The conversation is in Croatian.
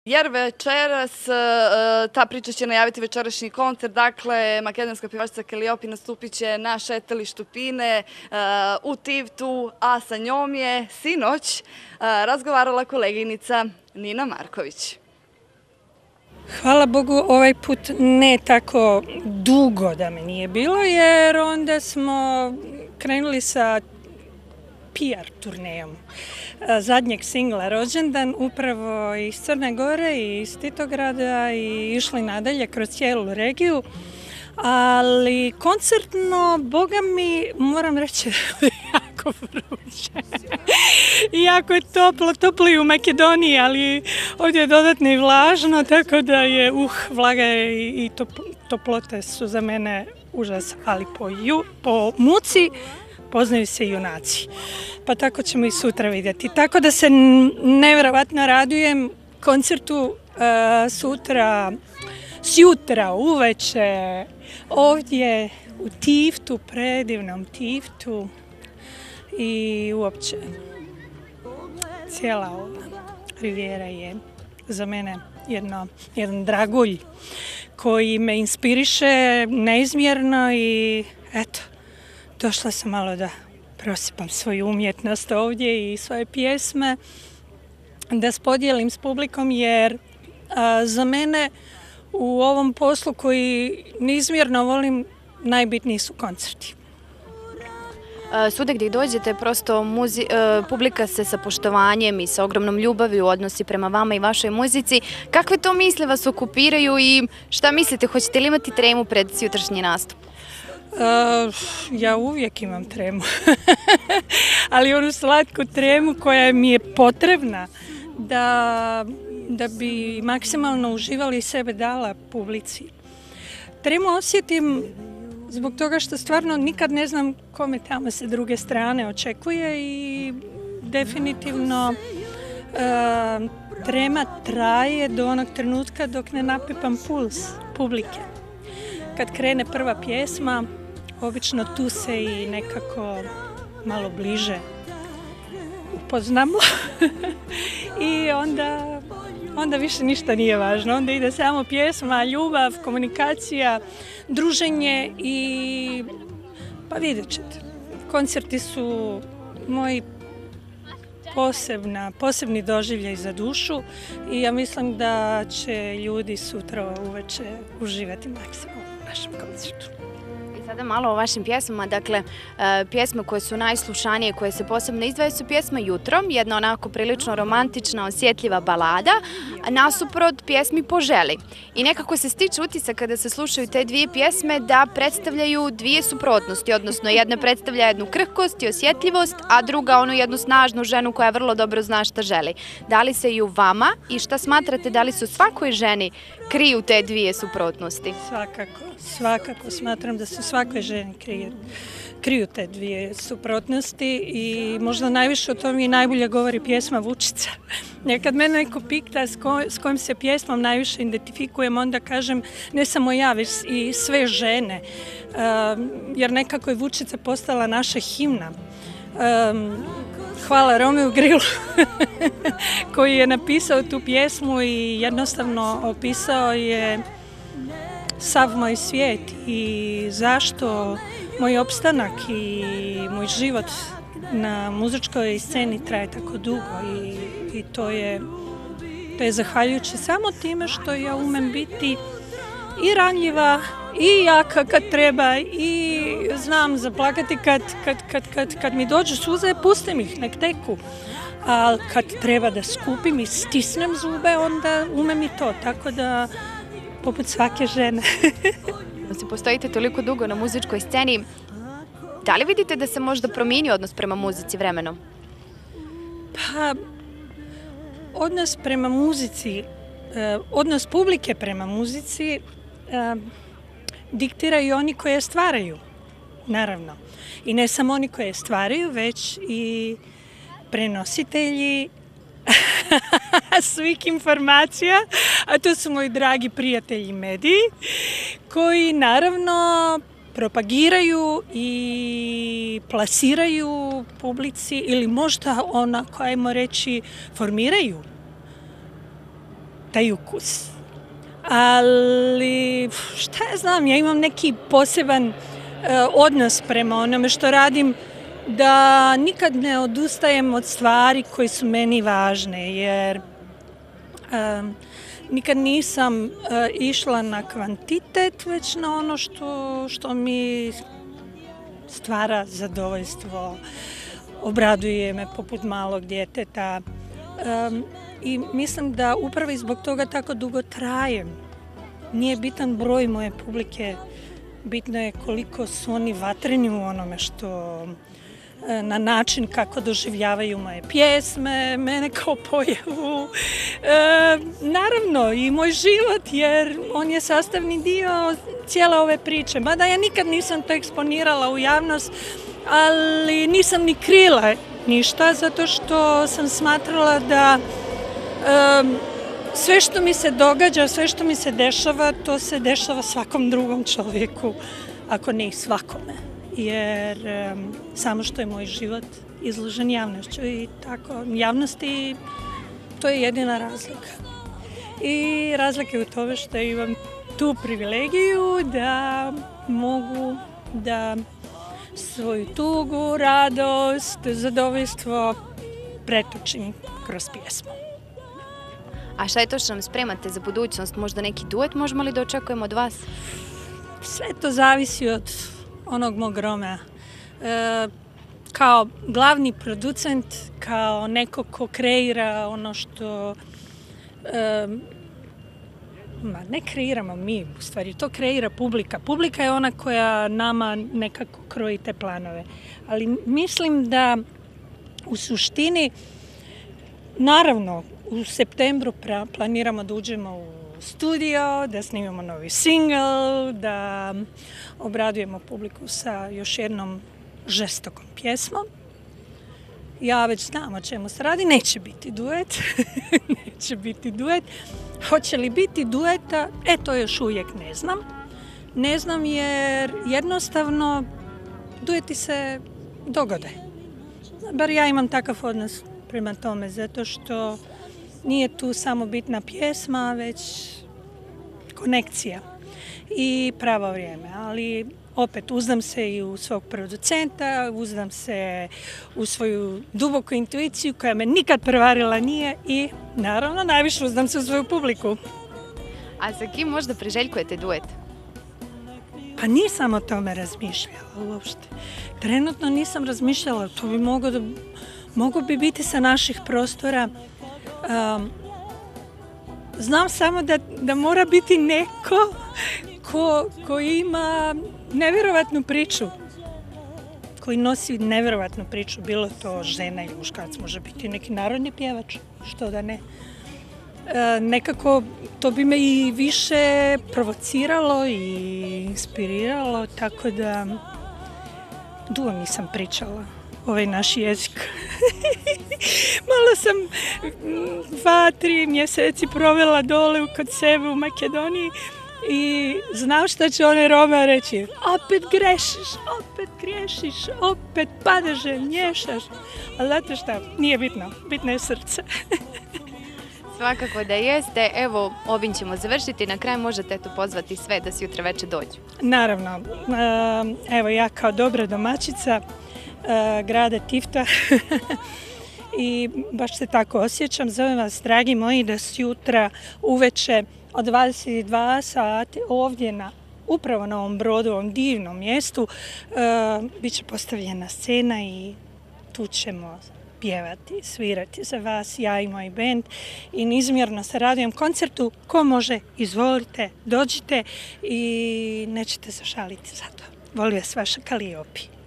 Jer večeras, ta priča će najaviti večerašnji koncert, dakle, makedonska pjevačica Keliopi nastupit će na šetalištu Pine u Tivtu, a sa njom je sinoć razgovarala koleginica Nina Marković. Hvala Bogu, ovaj put ne tako dugo da me nije bilo, jer onda smo krenuli sa PR turnejom zadnjeg singla Rođendan, upravo iz Crne Gore i iz Titograda i išli nadalje kroz cijelu regiju. Ali koncertno, boga mi, moram reći, jako vruće. Jako je toplo i u Makedoniji, ali ovdje je dodatno i vlažno, tako da je vlaga i toplote su za mene užas, ali po muci poznaju se junaci. Pa tako ćemo i sutra vidjeti. Tako da se nevjerovatno radujem koncertu sutra uveče, ovdje u Tivtu, predivnom Tivtu i uopće cijela ova rivijera je za mene jedan dragulj koji me inspiriše neizmjerno i eto, došla sam malo da prosipam svoju umjetnost ovdje i svoje pjesme, da spodijelim s publikom jer za mene u ovom poslu koji neizmjerno volim, najbitniji su koncerti. Svuda gdje dođete, prosto publika se sa poštovanjem i sa ogromnom ljubavi odnosi prema vama i vašoj muzici. Kakve to misle vas okupiraju i šta mislite, hoćete li imati tremu pred jutrašnji nastup? Ja uvijek imam tremu, ali onu slatku tremu koja mi je potrebna da bi maksimalno uživali i sebe dala publici. Tremu osjetim zbog toga što stvarno nikad ne znam kome tamo se druge strane očekuje i definitivno trema traje do onog trenutka dok ne napipam puls publike. Kad krene prva pjesma, obično tu se i nekako malo bliže upoznamo i onda više ništa nije važno. Onda ide samo pjesma, ljubav, komunikacija, druženje i pa vidjet ćete. Koncerti su moji posebni doživljaj za dušu i ja mislim da će ljudi sutra uveče uživati maksimalno u našem koncertu. Sada malo o vašim pjesmama, dakle, pjesme koje su najslušanije, koje se posebno izdvajaju su pjesma Jutro, jedna onako prilično romantična, osjetljiva balada, nasuprot pjesmi Poželi. I nekako se stiče utisak kada se slušaju te dvije pjesme da predstavljaju dvije suprotnosti, odnosno jedna predstavlja jednu krhkost i osjetljivost, a druga onu jednu snažnu ženu koja vrlo dobro zna šta želi. Da li se i u vama i šta smatrate, da li se u svakoj ženi kriju te dvije suprotnosti? Svakako smatram da se svakoj ženi kriju te dvije suprotnosti i možda najviše o tome i najbolje govori pjesma Vučica. Jer kad mene neko pita s kojom se pjesmom najviše identifikujem, onda kažem ne samo ja, već i sve žene, jer nekako je Vučica postala naša himna. Hvala Romeu Grilu koji je napisao tu pjesmu i jednostavno opisao je sav moj svijet i zašto moj opstanak i moj život na muzičkoj sceni traje tako dugo i to je zahvaljujući samo time što ja umem biti i ranjiva i jaka kad treba i znam zaplakati kad mi dođu suze, pustim ih, nek teku. Ali kad treba da skupim i stisnem zube, onda umem i to, tako da poput svake žene. Postojite toliko dugo na muzičkoj sceni, da li vidite da se možda promijeni odnos prema muzici vremenom? Pa, odnos prema muzici, odnos publike prema muzici diktiraju oni koje je stvaraju, naravno. I ne samo oni koje je stvaraju, već i prenositelji svih informacija, a to su moji dragi prijatelji mediji, koji naravno propagiraju i plasiraju publici ili možda onako, ajmo reći, formiraju taj ukus. Ali, šta ja znam, ja imam neki poseban odnos prema onome što radim, da nikad ne odustajem od stvari koje su meni važne, jer nikad nisam išla na kvantitet, već na ono što mi stvara zadovoljstvo, obraduje me poput malog djeteta. I mislim da upravo i zbog toga tako dugo trajem. Nije bitan broj moje publike, bitno je koliko su oni vatreni u onome što, na način kako doživljavaju moje pjesme, mene kao pojavu. Naravno i moj život, jer on je sastavni dio cijele ove priče. Mada ja nikad nisam to eksponirala u javnost, ali nisam ni krila ništa, zato što sam smatrala da sve što mi se događa, sve što mi se dešava, to se dešava svakom drugom čovjeku, ako ne i svakome. Jer samo što je moj život izložen javnošću i tako, javnosti, to je jedina razlika. I razlika je u tome što imam tu privilegiju da mogu da svoju tugu, radost, zadovoljstvo pretočim kroz pjesmu. A šta je to što nam spremate za budućnost? Možda neki duet možemo li da očekujemo od vas? Sve to zavisi od onog mog Romea. Kao glavni producent, kao neko ko kreira ono što... ne kreiramo mi, u stvari, to kreira publika. Publika je ona koja nama nekako kroji te planove. Ali mislim da u suštini, naravno, u septembru planiramo da uđemo u studio, da snimamo novi single, da obradujemo publiku sa još jednom žestokom pjesmom. Ja već znam o čemu se radi, neće biti duet. Neće biti duet. Hoće li biti dueta? To još uvijek ne znam. Ne znam jer jednostavno dueti se dogode. Bar ja imam takav odnos prema tome, zato što nije tu samo bitna pjesma, već konekcija i pravo vrijeme. Ali opet uzdam se i u svog producenta, uzdam se u svoju duboku intuiciju koja me nikad prevarila nije i naravno najviše uzdam se u svoju publiku. A sa kim možda priželjkujete duet? Pa nisam o tome razmišljala uopšte. Trenutno nisam razmišljala, to bi moglo bi biti sa naših prostora. Znam samo da mora biti neko ko ima nevjerovatnu priču, koji nosi nevjerovatnu priču, bilo to žena ili muškarac, može biti neki narodni pjevač, što da ne. Nekako to bi me i više provociralo i inspiriralo, tako da dugo nisam pričala ovaj naš jezik. Malo sam 2-3 mjeseci provela dole kod sebe u Makedoniji i znam šta će onaj Roma reći. Opet griješiš, opet padaže, miješaš. Ali znate šta, nije bitno, bitno je srce. Svakako da jeste. Evo, ovim ćemo završiti. Na kraju možete pozvati sve da se jutra večer dođu. Naravno. Evo ja kao dobra domaćica grada Tivta i baš se tako osjećam. Zovem vas, dragi moji, da sutra uveče od 22 sati ovdje upravo na ovom brodu, ovom divnom mjestu, bit će postavljena scena i tu ćemo pjevati, svirati za vas, ja i moj bend i neizmjerno se radujem koncertu. Ko može, izvolite, dođite i nećete se šaliti za to. Voli vas vaša Kaliopi.